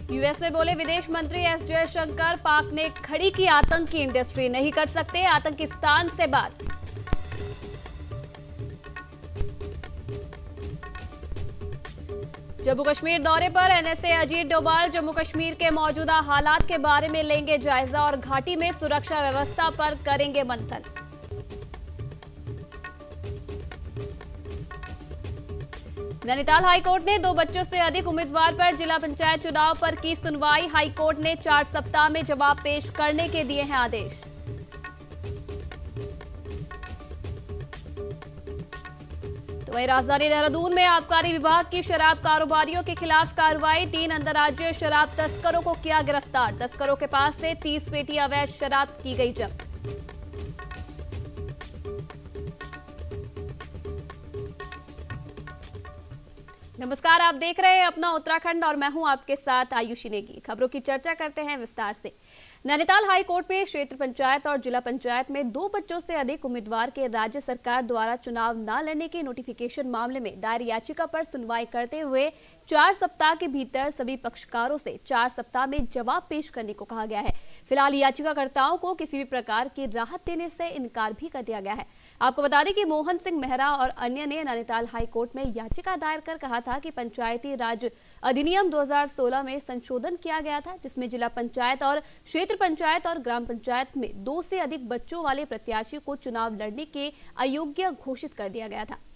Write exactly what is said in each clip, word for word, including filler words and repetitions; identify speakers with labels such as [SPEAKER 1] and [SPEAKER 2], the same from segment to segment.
[SPEAKER 1] US में बोले विदेश मंत्री एस जयशंकर, पाक ने खड़ी की आतंकी इंडस्ट्री, नहीं कर सकते आतंकिस्तान से बात। जम्मू कश्मीर दौरे पर एनएसए अजीत डोभाल, जम्मू कश्मीर के मौजूदा हालात के बारे में लेंगे जायजा और घाटी में सुरक्षा व्यवस्था पर करेंगे मंथन। नैनीताल हाईकोर्ट ने दो बच्चों से अधिक उम्मीदवार पर जिला पंचायत चुनाव पर की सुनवाई। हाईकोर्ट ने चार सप्ताह में जवाब पेश करने के दिए हैं आदेश। तो वहीं राजधानी देहरादून में आबकारी विभाग की शराब कारोबारियों के खिलाफ कार्रवाई। तीन अंतर्राज्यीय शराब तस्करों को किया गिरफ्तार। तस्करों के पास से तीस पेटी अवैध शराब की गई जब्त। नमस्कार, आप देख रहे हैं अपना उत्तराखंड और मैं हूं आपके साथ आयुषी नेगी। खबरों की चर्चा करते हैं विस्तार से। नैनीताल हाईकोर्ट में क्षेत्र पंचायत और जिला पंचायत में दो बच्चों से अधिक उम्मीदवार के राज्य सरकार द्वारा चुनाव न लड़ने के नोटिफिकेशन मामले में दायर याचिका पर सुनवाई करते हुए चार सप्ताह के भीतर सभी पक्षकारों से चार सप्ताह में जवाब पेश करने को कहा गया है। फिलहाल याचिकाकर्ताओं को किसी भी प्रकार की राहत देने से इनकार भी कर दिया गया है। आपको बता दें कि मोहन सिंह मेहरा और अन्य ने नैनीताल हाईकोर्ट में याचिका दायर कर कहा था कि पंचायती राज अधिनियम दो हज़ार सोलह में संशोधन किया गया था, जिसमें जिला पंचायत और क्षेत्र पंचायत और ग्राम पंचायत में दो से अधिक बच्चों वाले प्रत्याशी को चुनाव लड़ने के अयोग्य घोषित कर दिया गया था।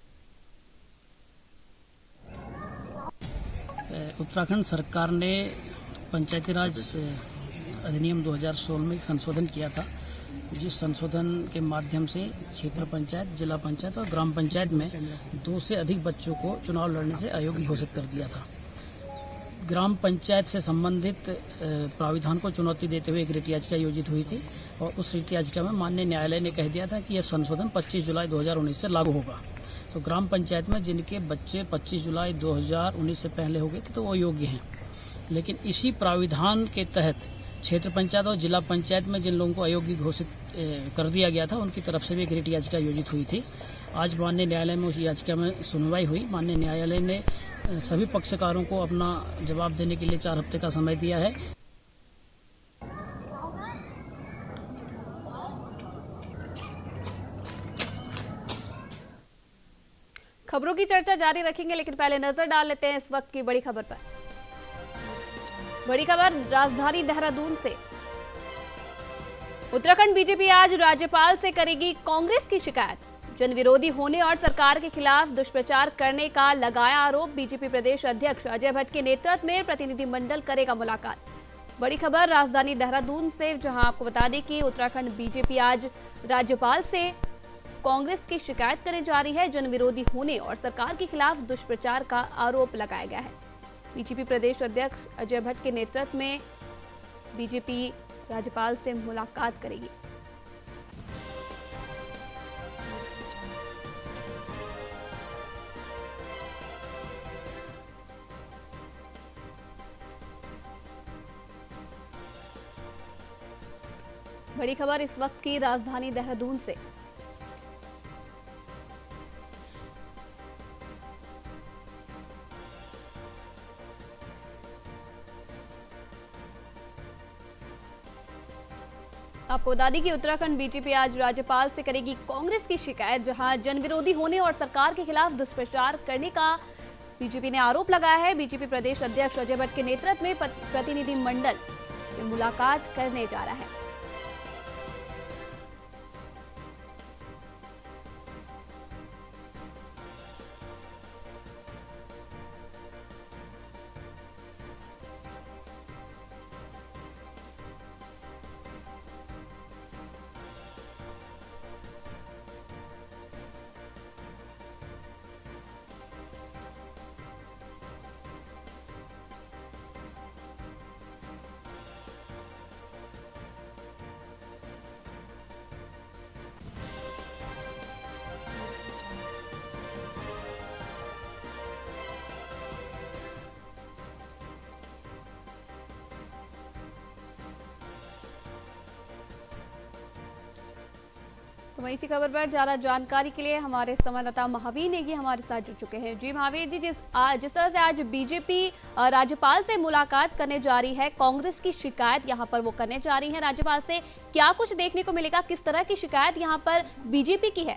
[SPEAKER 2] उत्तराखंड सरकार ने पंचायती राज अधिनियम दो हज़ार सोलह में संशोधन किया था, जिस संशोधन के माध्यम से क्षेत्र पंचायत, जिला पंचायत और ग्राम पंचायत में दो से अधिक बच्चों को चुनाव लड़ने से अयोग्य घोषित कर दिया था। ग्राम पंचायत से संबंधित प्राविधान को चुनौती देते हुए एक रिट याचिका आयोजित हुई थी और उस रिट याचिका में माननीय न्यायालय ने कह दिया था कि यह संशोधन पच्चीस जुलाई दो हज़ार उन्नीस से लागू होगा। तो ग्राम पंचायत में जिनके बच्चे पच्चीस जुलाई दो हज़ार उन्नीस से पहले हो गए थे तो वो योग्य हैं, लेकिन इसी प्राविधान के तहत क्षेत्र पंचायत और जिला पंचायत में जिन लोगों को अयोग्य घोषित कर दिया गया था उनकी तरफ से भी एक रिट याचिका आयोजित हुई थी। आज माननीय न्यायालय में उस याचिका में सुनवाई हुई। माननीय न्यायालय ने सभी पक्षकारों को अपना जवाब देने के लिए चार हफ्ते का समय दिया है।
[SPEAKER 1] खबरों की चर्चा जारी रखेंगे, लेकिन पहले नजर डाल लेते हैं इस वक्त की बड़ी खबर पर। बड़ी खबर राजधानी देहरादून से। उत्तराखंड बीजेपी आज राज्यपाल से करेगी कांग्रेस की शिकायत। जन विरोधी होने और सरकार के खिलाफ दुष्प्रचार करने का लगाया आरोप। बीजेपी प्रदेश अध्यक्ष अजय भट्ट के नेतृत्व में प्रतिनिधिमंडल करेगा मुलाकात। बड़ी खबर राजधानी देहरादून से, जहां आपको बता दें कि उत्तराखंड बीजेपी आज राज्यपाल से कांग्रेस की शिकायत करने जा रही है। जन विरोधी होने और सरकार के खिलाफ दुष्प्रचार का आरोप लगाया गया है। बीजेपी प्रदेश अध्यक्ष अजय भट्ट के नेतृत्व में बीजेपी राज्यपाल से मुलाकात करेगी। बड़ी खबर इस वक्त की राजधानी देहरादून से। आपको बता दें कि उत्तराखंड बीजेपी आज राज्यपाल से करेगी कांग्रेस की शिकायत, जहां जन विरोधी होने और सरकार के खिलाफ दुष्प्रचार करने का बीजेपी ने आरोप लगाया है। बीजेपी प्रदेश अध्यक्ष अजय भट्ट के नेतृत्व में प्रतिनिधिमंडल में मुलाकात करने जा रहा है। तो वहीं इसी खबर पर ज्यादा जानकारी के लिए हमारे संवाददाता महावीर नेगी हमारे साथ जुड़ चुके हैं। जी महावीर जी, जिस आ, जिस तरह से आज बीजेपी राज्यपाल से मुलाकात करने जा रही है, कांग्रेस की शिकायत यहां पर वो करने जा रही है राज्यपाल से, क्या कुछ देखने को मिलेगा, किस तरह की शिकायत यहां पर बीजेपी की है?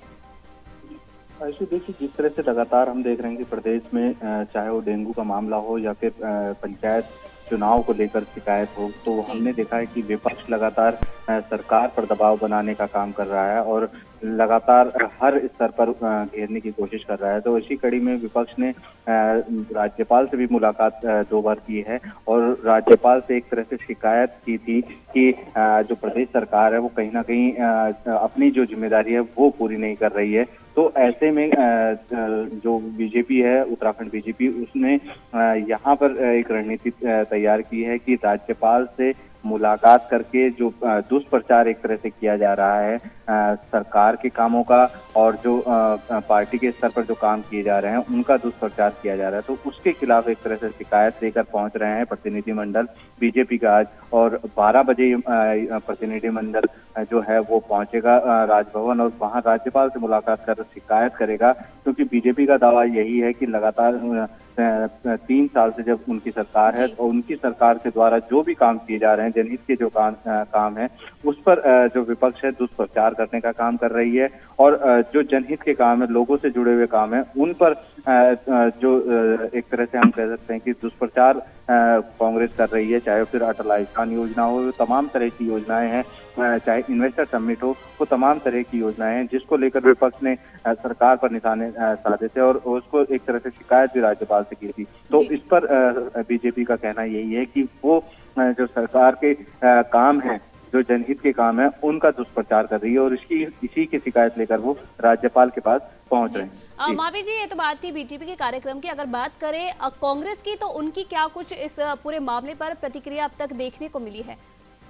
[SPEAKER 3] ऐसे देखिए, जिस तरह से लगातार हम देख रहे हैं कि प्रदेश में चाहे वो डेंगू का मामला हो या फिर पंचायत चुनाव को लेकर शिकायत हो, तो हमने देखा है कि विपक्ष लगातार सरकार पर दबाव बनाने का काम कर रहा है और लगातार हर स्तर पर घेरने की कोशिश कर रहा है। तो इसी कड़ी में विपक्ष ने राज्यपाल से भी मुलाकात दो बार की है और राज्यपाल से एक तरह से शिकायत की थी कि जो प्रदेश सरकार है वो कहीं ना कहीं अपनी जो जिम्मेदारी है वो पूरी नहीं कर रही है। तो ऐसे में जो बीजेपी है, उत्तराखंड बीजेपी, उसने यहाँ पर एक रणनीति तैयार की है कि राज्यपाल से मुलाकात करके जो दुष्प्रचार एक तरह से किया जा रहा है सरकार के कामों का और जो पार्टी के स्तर पर जो काम किए जा रहे हैं उनका दुष्प्रचार किया जा रहा है, तो उसके खिलाफ एक तरह से शिकायत लेकर पहुंच रहे हैं प्रतिनिधिमंडल बीजेपी का आज। और बारह बजे प्रतिनिधिमंडल जो है वो पहुंचेगा राजभवन और वहां राज्यपाल से मुलाकात कर शिकायत करेगा, क्योंकि बीजेपी का दावा यही है कि लगातार तीन साल से जब उनकी सरकार है और उनकी सरकार के द्वारा जो भी काम किए जा रहे हैं, जनहित के जो काम काम है उस पर जो विपक्ष है दुष्प्रचार करने का काम कर रही है और जो जनहित के काम है, लोगों से जुड़े हुए काम है, उन पर जो एक तरह से हम कह सकते हैं कि दुष्प्रचार कांग्रेस कर रही है। चाहे फिर अटल आयुष्मान योजना हो, तमाम तरह की योजनाएं हैं, चाहे इन्वेस्टर समिट हो, वो तमाम तरह की योजनाएं हैं जिसको लेकर विपक्ष ने सरकार पर निशाने साधे थे और उसको एक तरह से शिकायत भी राज्यपाल से की थी। तो इस पर बीजेपी का कहना यही है कि वो जो सरकार के काम है, जो जनहित के काम है, उनका दुष्प्रचार कर रही है और इसकी इसी की शिकायत लेकर वो राज्यपाल के पास पहुंच रहे हैं।
[SPEAKER 1] महावीर जी, ये तो बात थी बीजेपी के कार्यक्रम की। अगर बात करें कांग्रेस की, तो उनकी क्या कुछ इस पूरे मामले पर प्रतिक्रिया अब तक देखने को मिली है?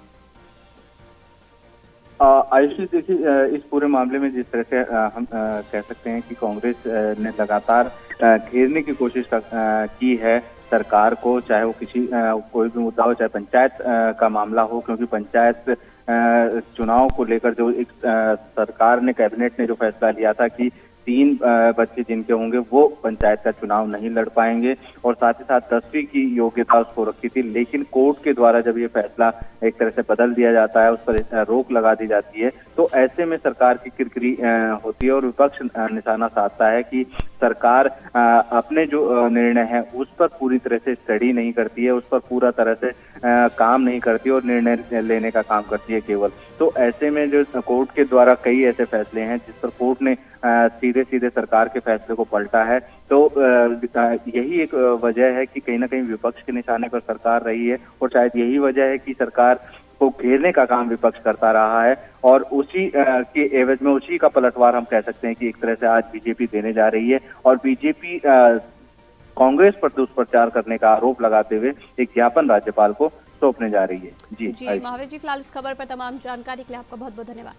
[SPEAKER 3] आयुषी, देखिए, इस पूरे मामले में जिस तरह से हम कह सकते हैं कि कांग्रेस ने लगातार घेरने की कोशिश की है सरकार को, चाहे वो किसी कोई भी मुद्दा हो, चाहे पंचायत का मामला हो, क्योंकि पंचायत चुनाव को लेकर जो एक सरकार ने, कैबिनेट ने जो फैसला लिया था कि तीन बच्चे जिनके होंगे वो पंचायत का चुनाव नहीं लड़ पाएंगे और साथ ही साथ दसवीं की योग्यता उसको रखी थी, लेकिन कोर्ट के द्वारा जब ये फैसला एक तरह से बदल दिया जाता है, उस पर रोक लगा दी जाती है, तो ऐसे में सरकार की किरकिरी होती है और विपक्ष निशाना साधता है कि सरकार अपने जो निर्णय है उस पर पूरी तरह से स्टडी नहीं करती है, उस पर पूरा तरह से काम नहीं करती और निर्णय लेने का काम करती है केवल। तो ऐसे में जो कोर्ट के द्वारा कई ऐसे फैसले हैं जिस पर कोर्ट ने सीधे सीधे सरकार के फैसले को पलटा है, तो यही एक वजह है कि कहीं ना कहीं विपक्ष के निशाने पर सरकार रही है और शायद यही वजह है कि सरकार को घेरने का काम विपक्ष करता रहा है और उसी के एवज में उसी का पलटवार हम कह सकते हैं कि एक तरह से आज बीजेपी देने जा रही है और बीजेपी कांग्रेस पर दुष्प्रचार करने का आरोप लगाते हुए एक ज्ञापन राज्यपाल को सौंपने जा रही है। जी
[SPEAKER 1] जी महावीर जी, फिलहाल इस खबर पर तमाम जानकारी के लिए आपका बहुत बहुत धन्यवाद।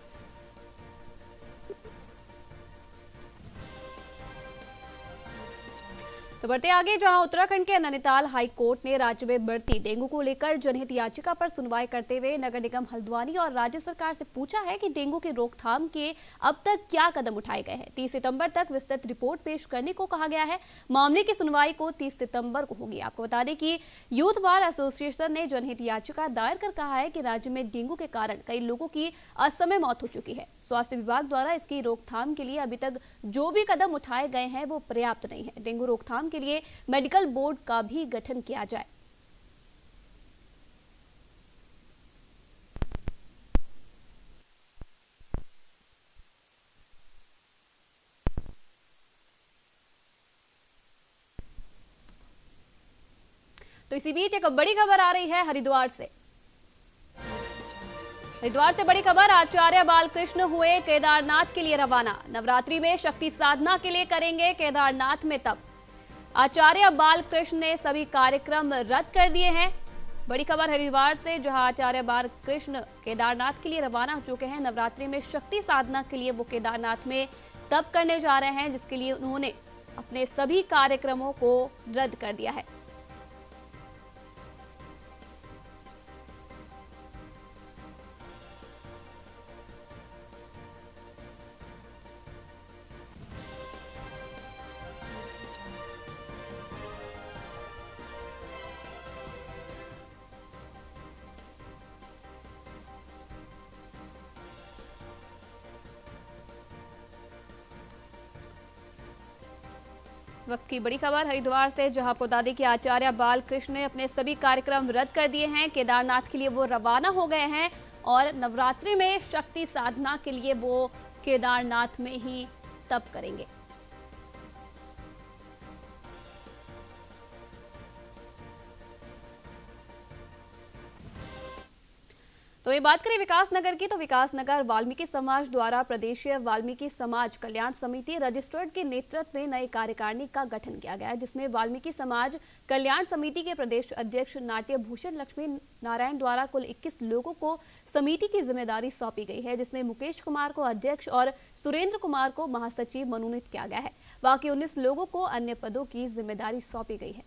[SPEAKER 1] तो बढ़ते आगे, जहां उत्तराखंड के नैनीताल हाई कोर्ट ने राज्य में बढ़ती डेंगू को लेकर जनहित याचिका पर सुनवाई करते हुए नगर निगम हल्द्वानी और राज्य सरकार से पूछा है कि डेंगू की रोकथाम के अब तक क्या कदम उठाए गए हैं। तीस सितंबर तक विस्तृत रिपोर्ट पेश करने को कहा गया है। मामले की सुनवाई को तीस सितंबर को होगी। आपको बता दें कि यूथ बार एसोसिएशन ने जनहित याचिका दायर कर कहा है कि राज्य में डेंगू के कारण कई लोगों की असमय मौत हो चुकी है। स्वास्थ्य विभाग द्वारा इसकी रोकथाम के लिए अभी तक जो भी कदम उठाए गए हैं वो पर्याप्त नहीं है। डेंगू रोकथाम के लिए मेडिकल बोर्ड का भी गठन किया जाए। तो इसी बीच एक बड़ी खबर आ रही है हरिद्वार से। हरिद्वार से बड़ी खबर, आचार्य बालकृष्ण हुए केदारनाथ के लिए रवाना। नवरात्रि में शक्ति साधना के लिए करेंगे केदारनाथ में तप। आचार्य बालकृष्ण ने सभी कार्यक्रम रद्द कर दिए हैं। बड़ी खबर हरिद्वार से, जहां आचार्य बालकृष्ण केदारनाथ के लिए रवाना हो चुके हैं। नवरात्रि में शक्ति साधना के लिए वो केदारनाथ में तप करने जा रहे हैं, जिसके लिए उन्होंने अपने सभी कार्यक्रमों को रद्द कर दिया है। इस वक्त की बड़ी खबर हरिद्वार से, जहां आपको बता दें कि आचार्य बालकृष्ण ने अपने सभी कार्यक्रम रद्द कर दिए हैं। केदारनाथ के लिए वो रवाना हो गए हैं और नवरात्रि में शक्ति साधना के लिए वो केदारनाथ में ही तप करेंगे। तो ये बात करें विकासनगर की, तो विकासनगर वाल्मीकि समाज द्वारा प्रदेशीय वाल्मीकि समाज कल्याण समिति रजिस्टर्ड के नेतृत्व में नई कार्यकारिणी का गठन किया गया है, जिसमें वाल्मीकि समाज कल्याण समिति के प्रदेश अध्यक्ष नाट्य भूषण लक्ष्मी नारायण द्वारा कुल इक्कीस लोगों को समिति की जिम्मेदारी सौंपी गई है, जिसमें मुकेश कुमार को अध्यक्ष और सुरेंद्र कुमार को महासचिव मनोनीत किया गया है। बाकी उन्नीस लोगों को अन्य पदों की जिम्मेदारी सौंपी गई है।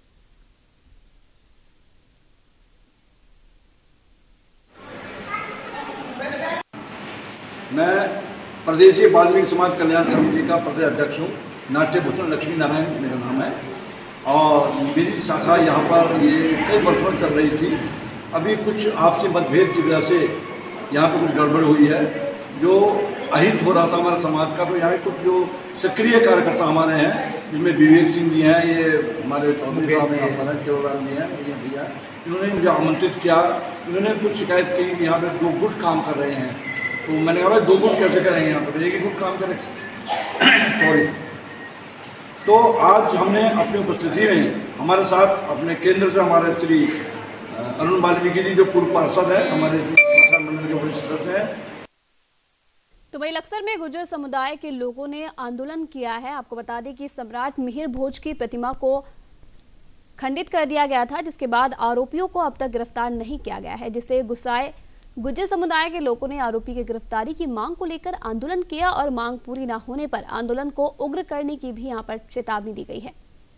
[SPEAKER 4] मैं प्रदेशीय वाल्मीकि समाज कल्याण समिति का प्रदेश अध्यक्ष हूँ। नाट्य भूषण लक्ष्मी नारायण मेरा नाम है और मेरी शाखा यहाँ पर ये कई वर्षों चल रही थी। अभी कुछ आपसी मतभेद की वजह से यहाँ पर कुछ गड़बड़ हुई है, जो अहित हो रहा था हमारे समाज का। तो यहाँ कुछ जो सक्रिय कार्यकर्ता हमारे हैं, जिसमें विवेक सिंह जी हैं, ये हमारे चौधरी साहब यहाँ पर हैं, केवल जी हैं, ये भैया, इन्होंने मुझे आमंत्रित किया। इन्होंने कुछ शिकायत की कि यहाँ पर दो गुट काम कर रहे हैं। तो मैंने कहा दो गुट कैसे करेंगे यहाँ पर, एक ही गुट काम करें सॉरी। तो आज हमने अपनी उपस्थिति में हमारे साथ अपने केंद्र से हमारे श्री अरुण वाल्मीकि जी, जो पूर्व पार्षद है, हमारे मंडल के वरिष्ठ सदस्य हैं।
[SPEAKER 1] तो वही लक्सर में गुर्जर समुदाय के लोगों ने आंदोलन किया है। आपको बता दें कि सम्राट मिहिर भोज की प्रतिमा को खंडित कर दिया गया था, जिसके बाद आरोपियों को अब तक गिरफ्तार नहीं किया गया है, जिससे गुस्साए गुर्जर समुदाय के लोगों ने आरोपी की गिरफ्तारी की मांग को लेकर आंदोलन किया और मांग पूरी न होने पर आंदोलन को उग्र करने की भी यहां पर चेतावनी दी गई है।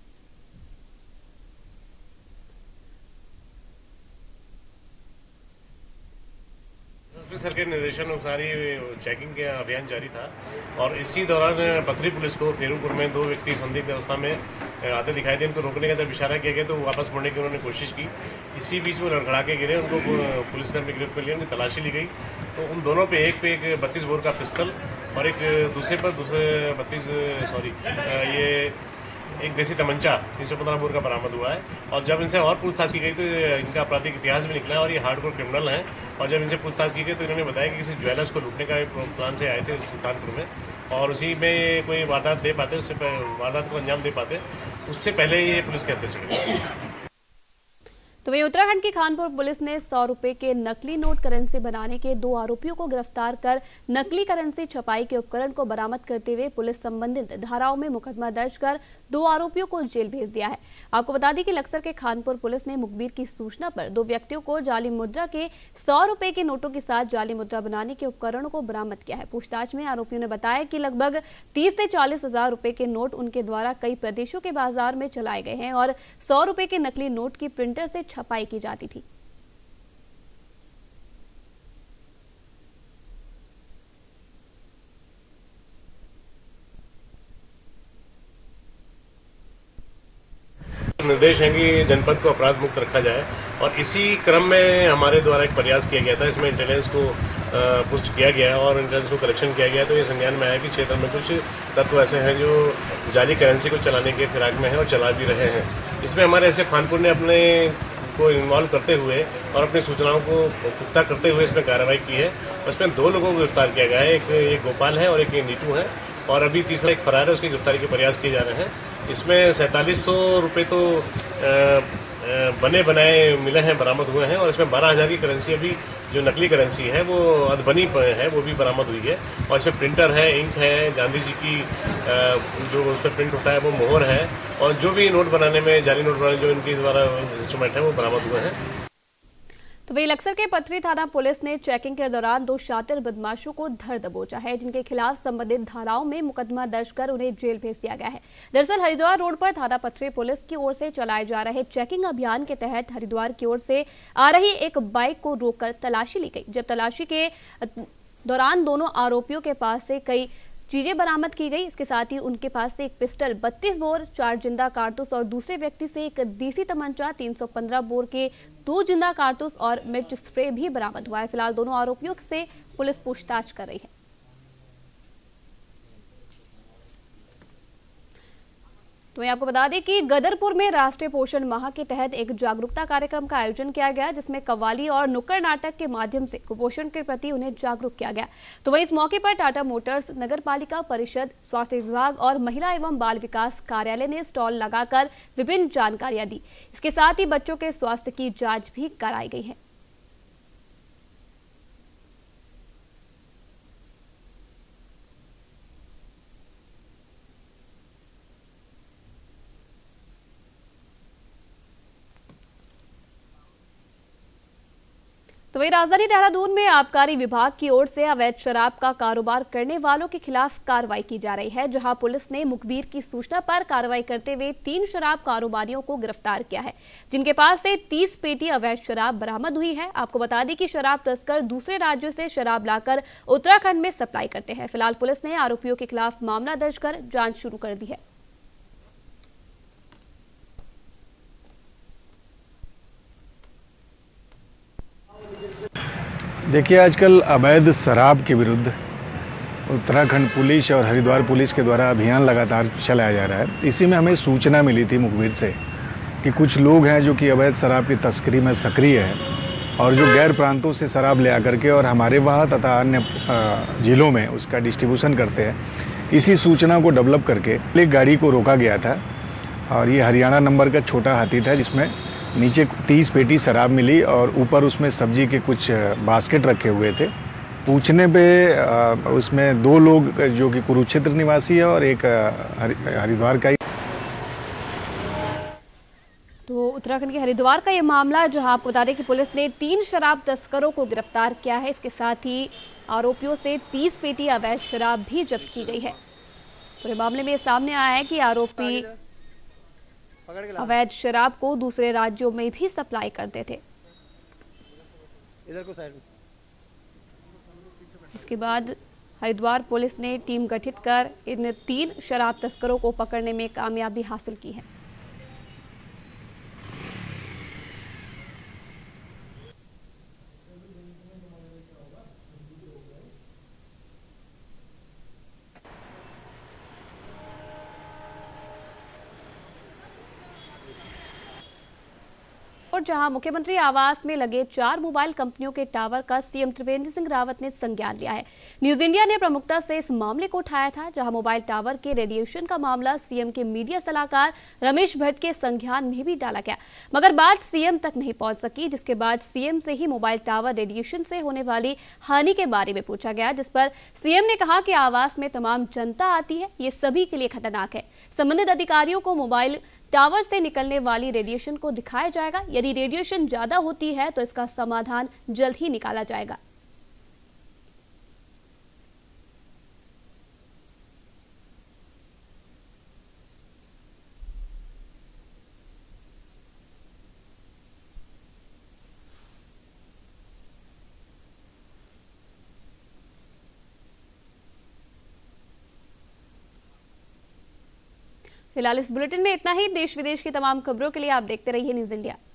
[SPEAKER 5] एसपी सर के निर्देशन अनुसार ही चेकिंग का अभियान जारी था और इसी दौरान पथरी पुलिस को फेरूपुर में दो व्यक्ति संदिग्ध अवस्था में आते दिखाई दे। उनको रोकने का जब इशारा किया गया तो वापस मुड़ने की उन्होंने कोशिश की। इसी बीच वो लड़खड़ा के गिरे, उनको पुलिस ने गिरफ्त में लिया, उनकी तलाशी ली गई। तो उन दोनों पे एक पे एक बत्तीस बोर का पिस्टल और एक दूसरे पर दूसरे बत्तीस सॉरी ये एक देसी तमंचा तीन सौ पंद्रह बोर का बरामद हुआ है। और जब इनसे और पूछताछ की गई तो इनका आपराधिक इतिहास भी निकला है और ये हार्डकोर क्रिमिनल हैं। और जब इनसे पूछताछ की गई तो इन्होंने बताया कि किसी ज्वेलर्स को लूटने का एक प्लान से आए थे सुल्तानपुर में और उसी में कोई वारदात दे पाते, उससे वारदात को अंजाम दे पाते, उससे पहले ये पुलिस के हत्या चढ़े।
[SPEAKER 1] तो वही उत्तराखंड की खानपुर पुलिस ने सौ रुपए के नकली नोट करेंसी बनाने के दो आरोपियों को गिरफ्तार कर नकली करेंसी छपाई के उपकरण को बरामद करते हुए पुलिस संबंधित धाराओं में मुकदमा दर्ज कर दो आरोपियों को जेल भेज दिया है। आपको बता दें कि लक्सर के खानपुर पुलिस ने मुखबिर की सूचना पर दो व्यक्तियों को जाली मुद्रा के सौ रुपए के नोटों के साथ जाली मुद्रा बनाने के उपकरणों को बरामद किया है। पूछताछ में आरोपियों ने बताया कि लगभग तीस से चालीस हजार रुपए के नोट उनके द्वारा कई प्रदेशों के बाजार में चलाए गए हैं और सौ रुपए के नकली नोट की प्रिंटर से छपाई की जाती थी।
[SPEAKER 5] निर्देश है कि जनपद को अपराध मुक्त रखा जाए और इसी क्रम में हमारे द्वारा एक प्रयास किया गया था। इसमें इंटेलिजेंस को पुष्ट किया गया और इंटेलिजेंस को कलेक्शन किया गया तो ये संज्ञान में आया कि क्षेत्र में कुछ तत्व ऐसे हैं जो जाली करेंसी को चलाने के फिराक में हैं और चला भी रहे हैं। इसमें हमारे ऐसे खानपुर ने अपने को इन्वॉल्व करते हुए और अपनी सूचनाओं को पुख्ता करते हुए इसमें कार्रवाई की है। इसमें दो लोगों को गिरफ्तार किया गया है, एक एक गोपाल है और एक नीटू है और अभी तीसरा एक फरार है, उसकी गिरफ्तारी के प्रयास किए जा रहे हैं। इसमें सैंतालीस सौ रुपये तो आ, आ, बने बनाए मिले हैं, बरामद हुए हैं और इसमें बारह हज़ार की करेंसी अभी जो नकली करेंसी है वो अधबनी है वो भी बरामद हुई है। और इसमें प्रिंटर है, इंक है, गांधी जी की जो उस पर प्रिंट होता है वो मोहर है और जो भी नोट बनाने में जाली नोट बनाने जो इनके द्वारा इंस्ट्रूमेंट है वो बरामद हुए हैं।
[SPEAKER 1] तो वही लक्सर के पथरी थाना पुलिस ने चेकिंग के दौरान दो शातिर बदमाशों को धर दबोचा है, जिनके खिलाफ संबंधित धाराओं में मुकदमा दर्ज कर उन्हें जेल भेज दिया गया है। दरअसल हरिद्वार रोड पर थाना पथरी पुलिस की ओर से चलाए जा रहे चेकिंग अभियान के तहत हरिद्वार की ओर से आ रही एक बाइक को रोककर तलाशी ली गई। जब तलाशी के दौरान दोनों आरोपियों के पास से कई चीजें बरामद की गई। इसके साथ ही उनके पास से एक पिस्टल, बत्तीस बोर, चार जिंदा कारतूस और दूसरे व्यक्ति से एक देसी तमंचा, तीन सौ पंद्रह बोर के दो जिंदा कारतूस और मिर्च स्प्रे भी बरामद हुआ है। फिलहाल दोनों आरोपियों से पुलिस पूछताछ कर रही है। तो मैं आपको बता दें कि गदरपुर में राष्ट्रीय पोषण माह के तहत एक जागरूकता कार्यक्रम का आयोजन किया गया, जिसमें कव्वाली और नुक्कड़ नाटक के माध्यम से कुपोषण के प्रति उन्हें जागरूक किया गया। तो वहीं इस मौके पर टाटा मोटर्स, नगर पालिका परिषद, स्वास्थ्य विभाग और महिला एवं बाल विकास कार्यालय ने स्टॉल लगाकर विभिन्न जानकारियां दी। इसके साथ ही बच्चों के स्वास्थ्य की जाँच भी कराई गई है। तो वही राजधानी देहरादून में आबकारी विभाग की ओर से अवैध शराब का कारोबार करने वालों के खिलाफ कार्रवाई की जा रही है, जहां पुलिस ने मुखबिर की सूचना पर कार्रवाई करते हुए तीन शराब कारोबारियों को गिरफ्तार किया है, जिनके पास से तीस पेटी अवैध शराब बरामद हुई है। आपको बता दें कि शराब तस्कर दूसरे राज्यों से शराब लाकर उत्तराखंड में सप्लाई करते हैं। फिलहाल पुलिस ने आरोपियों के खिलाफ मामला दर्ज कर जाँच शुरू कर दी है।
[SPEAKER 6] देखिए, आजकल अवैध शराब के विरुद्ध उत्तराखंड पुलिस और हरिद्वार पुलिस के द्वारा अभियान लगातार चलाया जा रहा है। इसी में हमें सूचना मिली थी मुखबिर से कि कुछ लोग हैं जो कि अवैध शराब की तस्करी में सक्रिय हैं और जो गैर प्रांतों से शराब ले आकर के और हमारे वहाँ तथा अन्य ज़िलों में उसका डिस्ट्रीब्यूशन करते हैं। इसी सूचना को डेवलप करके एक गाड़ी को रोका गया था और ये हरियाणा नंबर का छोटा हाथी था, जिसमें नीचे तीस पेटी शराब मिली और ऊपर उसमें सब्जी के कुछ बास्केट रखे हुए थे। पूछने पे उसमें दो लोग जो कि कुरुक्षेत्र निवासी है और एक हरिद्वार का ही।
[SPEAKER 1] तो उत्तराखंड के हरिद्वार का ये मामला, जहां आपको बता दें कि पुलिस ने तीन शराब तस्करों को गिरफ्तार किया है। इसके साथ ही आरोपियों से तीस पेटी अवैध शराब भी जब्त की गई है। पूरे मामले में सामने आया है कि आरोपी अवैध शराब को दूसरे राज्यों में भी सप्लाई करते थे। इसके बाद हरिद्वार पुलिस ने टीम गठित कर इन तीन शराब तस्करों को पकड़ने में कामयाबी हासिल की है। और जहां मुख्यमंत्री आवास में लगे चार मोबाइल कंपनियों के टावर का सीएम त्रिवेंद्र सिंह रावत ने संज्ञान लिया है। न्यूज इंडिया ने प्रमुखता से इस मामले को उठाया था, जहां मोबाइल टावर के रेडिएशन का मामला सीएम के मीडिया सलाहकार रमेश भट्ट के संज्ञान में भी डाला गया, मगर बात सीएम तक नहीं पहुंच सकी, जिसके बाद सीएम से ही मोबाइल टावर रेडिएशन से होने वाली हानि के बारे में पूछा गया, जिस पर सीएम ने कहा कि आवास में तमाम जनता आती है, ये सभी के लिए खतरनाक है। संबंधित अधिकारियों को मोबाइल टावर से निकलने वाली रेडिएशन को दिखाया जाएगा। यदि रेडिएशन ज्यादा होती है तो इसका समाधान जल्द ही निकाला जाएगा। फिलहाल इस बुलेटिन में इतना ही। देश विदेश की तमाम खबरों के लिए आप देखते रहिए न्यूज इंडिया।